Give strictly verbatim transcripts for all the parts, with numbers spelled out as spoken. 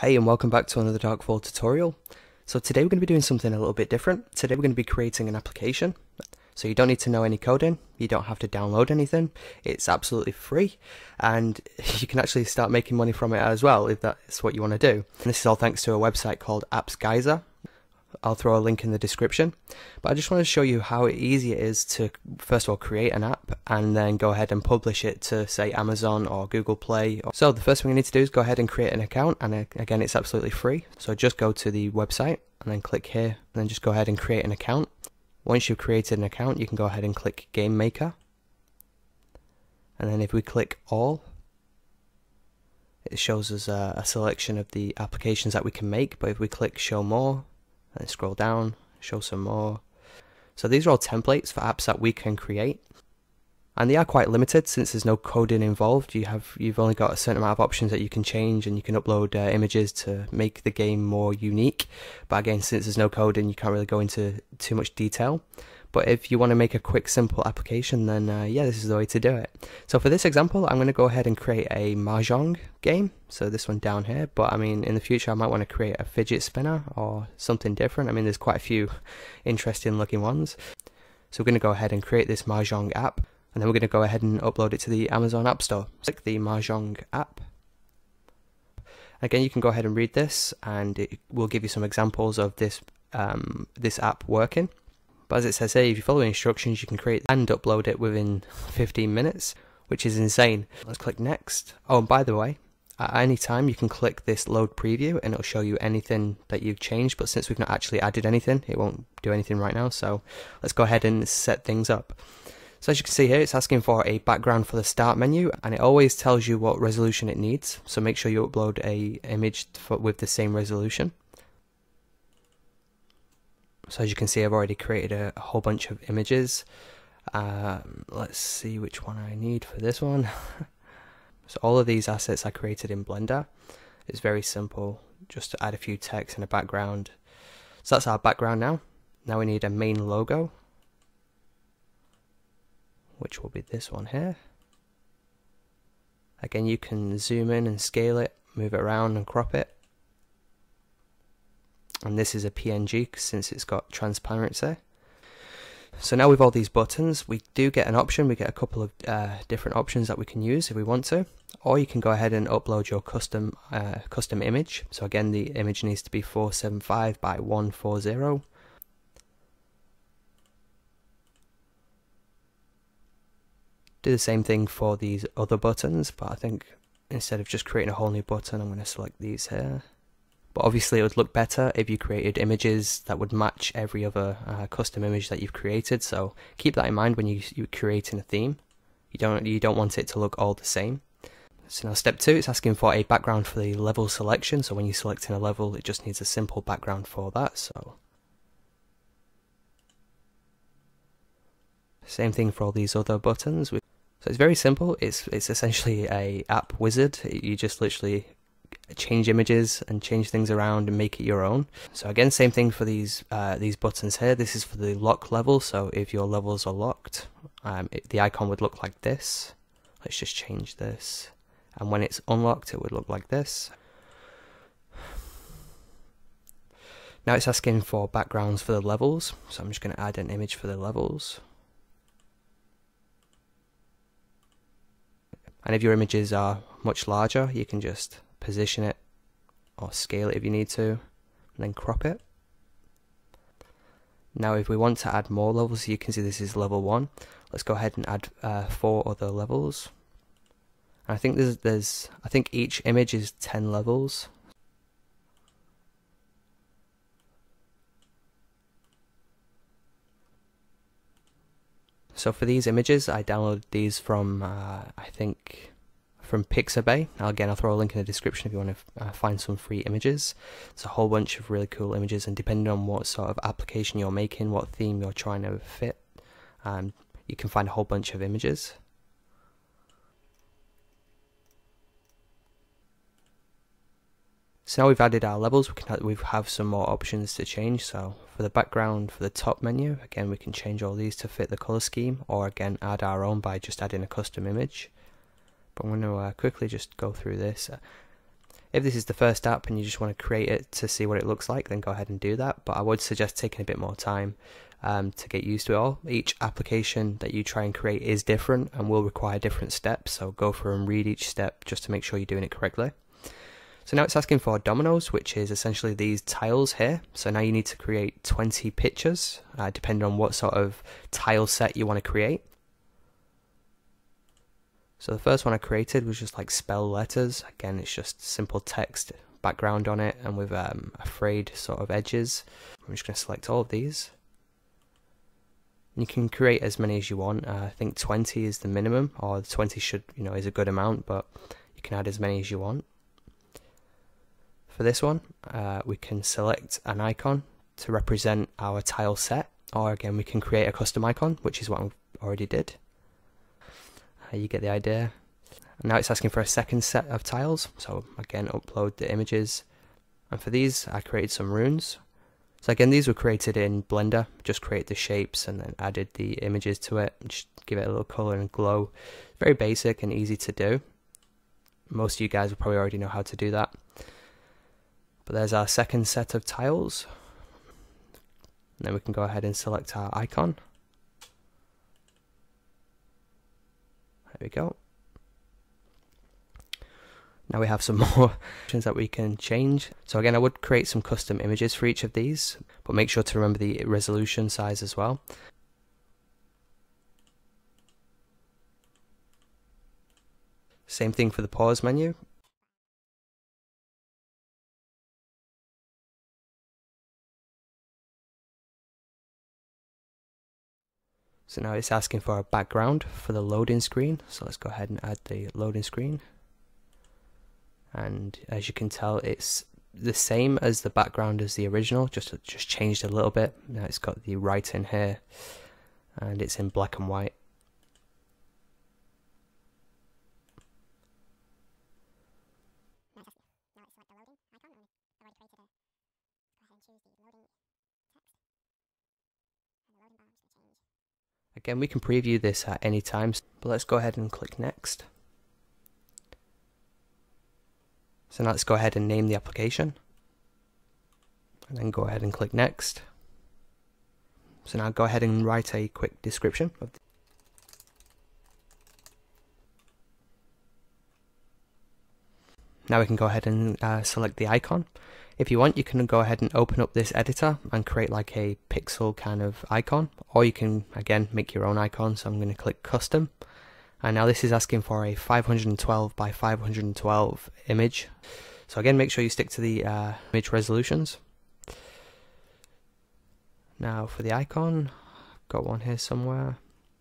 Hey and welcome back to another Darkfall tutorial. So today we're going to be doing something a little bit different. Today we're going to be creating an application. So you don't need to know any coding, you don't have to download anything, it's absolutely free and you can actually start making money from it as well if that's what you want to do. And this is all thanks to a website called AppsGeyser. I'll throw a link in the description, but I just want to show you how easy it is to first of all create an app and then go ahead and publish it to say Amazon or Google Play. So the first thing we need to do is go ahead and create an account, and again it's absolutely free. So just go to the website and then click here and then just go ahead and create an account. Once you've created an account you can go ahead and click Game Maker, and then if we click all it shows us a, a selection of the applications that we can make, but if we click Show More and scroll down, show some more. So these are all templates for apps that we can create, and they are quite limited since there's no coding involved. You have you've only got a certain amount of options that you can change, and you can upload uh, images to make the game more unique. But again, since there's no coding, you can't really go into too much detail. But if you want to make a quick, simple application, then uh, yeah, this is the way to do it. So for this example, I'm going to go ahead and create a Mahjong game. So this one down here, but I mean, in the future, I might want to create a fidget spinner or something different. I mean, there's quite a few interesting looking ones. So we're going to go ahead and create this Mahjong app, and then we're going to go ahead and upload it to the Amazon App Store. Click the Mahjong app. Again, you can go ahead and read this, and it will give you some examples of this um, this app working. But as it says here, if you follow the instructions, you can create and upload it within fifteen minutes, which is insane. Let's click next. Oh, and by the way, at any time you can click this load preview and it'll show you anything that you've changed, but since we've not actually added anything, it won't do anything right now. So let's go ahead and set things up. So as you can see here, it's asking for a background for the start menu, and it always tells you what resolution it needs. So make sure you upload a image for, with the same resolution. So as you can see, I've already created a, a whole bunch of images. Um, let's see which one I need for this one. So all of these assets I created in Blender. It's very simple, just to add a few text and a background. So that's our background now. Now we need a main logo, which will be this one here. Again, you can zoom in and scale it, move it around and crop it. And this is a P N G since it's got transparency. So now with all these buttons, we do get an option. We get a couple of uh, different options that we can use if we want to, or you can go ahead and upload your custom uh, custom image. So again, the image needs to be four seventy-five by one forty. Do the same thing for these other buttons, but I think instead of just creating a whole new button, I'm going to select these here. But obviously it would look better if you created images that would match every other uh, custom image that you've created. So keep that in mind when you, you're creating a theme. You don't, you don't want it to look all the same. So now step two, it's asking for a background for the level selection. So when you're selecting a level, it just needs a simple background for that. So same thing for all these other buttons. So it's very simple. It's, it's essentially a app wizard. You just literally change images and change things around and make it your own. So again, same thing for these uh, these buttons here. This is for the lock level, so if your levels are locked, um, it, the icon would look like this. Let's just change this, and when it's unlocked it would look like this. Now it's asking for backgrounds for the levels, so I'm just going to add an image for the levels. And if your images are much larger, you can just position it or scale it if you need to, and then crop it. Now if we want to add more levels, you can see this is level one. Let's go ahead and add uh, four other levels. And I think there's, there's I think each image is ten levels. So for these images, I downloaded these from uh, I think from Pixabay. Now again, I'll throw a link in the description if you want to uh, find some free images. It's a whole bunch of really cool images, and depending on what sort of application you're making, what theme you're trying to fit, um, you can find a whole bunch of images. So now we've added our levels, we can we have some more options to change. So for the background, for the top menu, again we can change all these to fit the color scheme, or again add our own by just adding a custom image. But I'm going to uh, quickly just go through this. Uh, If this is the first app and you just want to create it to see what it looks like, then go ahead and do that. But I would suggest taking a bit more time um, to get used to it all. Each application that you try and create is different and will require different steps. So go through and read each step just to make sure you're doing it correctly. So now it's asking for dominoes, which is essentially these tiles here. So now you need to create twenty pictures, uh, depending on what sort of tile set you want to create. So the first one I created was just like spell letters. Again, it's just simple text background on it and with um, a frayed sort of edges. I'm just going to select all of these. You can create as many as you want. Uh, I think twenty is the minimum, or twenty should, you know, is a good amount, but you can add as many as you want. For this one, uh, we can select an icon to represent our tile set, or again, we can create a custom icon, which is what I already did. Uh, you get the idea. And now it's asking for a second set of tiles, so again, upload the images. And for these, I created some runes. So again, these were created in Blender, just create the shapes and then added the images to it, just give it a little color and glow. Very basic and easy to do. Most of you guys will probably already know how to do that. But there's our second set of tiles. And then we can go ahead and select our icon. There we go. Now we have some more options that we can change. So again, I would create some custom images for each of these, but make sure to remember the resolution size as well. Same thing for the pause menu. So now it's asking for a background for the loading screen. So let's go ahead and add the loading screen. And as you can tell, it's the same as the background as the original, just just changed a little bit. Now it's got the writing here, and it's in black and white. Again, we can preview this at any time, but let's go ahead and click next. So now let's go ahead and name the application, and then go ahead and click next. So now go ahead and write a quick description of the Now we can go ahead and uh, select the icon. If you want, you can go ahead and open up this editor and create like a pixel kind of icon, or you can again make your own icon. So I'm going to click custom, and now this is asking for a five hundred twelve by five hundred twelve image. So again, make sure you stick to the uh, image resolutions. Now for the icon, I've got one here somewhere.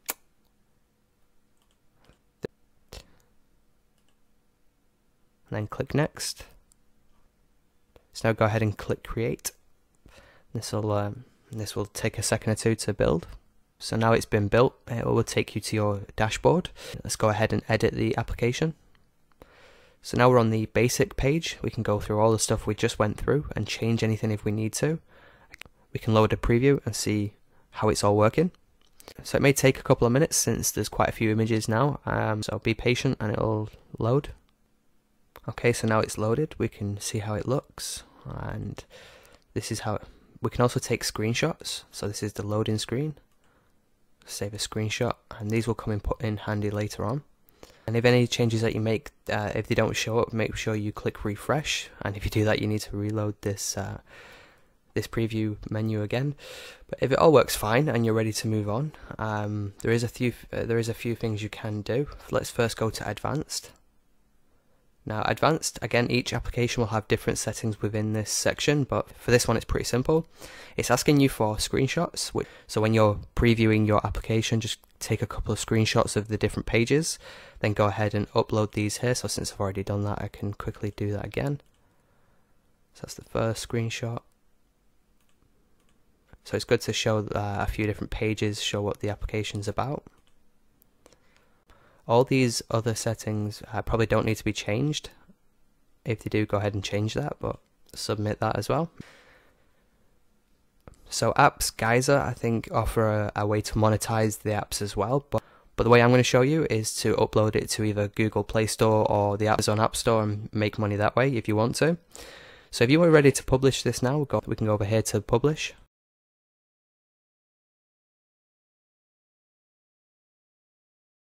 And then click next. So now go ahead and click create. This will um, this will take a second or two to build. So now it's been built, it will take you to your dashboard. Let's go ahead and edit the application. So now we're on the basic page. We can go through all the stuff we just went through and change anything if we need to. We can load a preview and see how it's all working. So it may take a couple of minutes since there's quite a few images now. Um, so be patient and it'll load. Okay, so now it's loaded. We can see how it looks, and this is how it, we can also take screenshots. So this is the loading screen. Save a screenshot, and these will come in put in handy later on. And if any changes that you make, uh, if they don't show up, make sure you click refresh. And if you do that, you need to reload this uh, this preview menu again. But if it all works fine and you're ready to move on, um, there is a few uh, there is a few things you can do. Let's first go to advanced. Now advanced, again, each application will have different settings within this section, but for this one it's pretty simple. It's asking you for screenshots, which, so when you're previewing your application, just take a couple of screenshots of the different pages, then go ahead and upload these here. So since I've already done that, I can quickly do that again. So that's the first screenshot. So it's good to show uh, a few different pages, show what the application's about. All these other settings uh, probably don't need to be changed. If they do, go ahead and change that, but submit that as well. So apps, Geyser, I think offer a, a way to monetize the apps as well, but But the way I'm going to show you is to upload it to either Google Play Store or the Amazon App Store and make money that way if you want to. So if you are ready to publish this now, we can go over here to publish.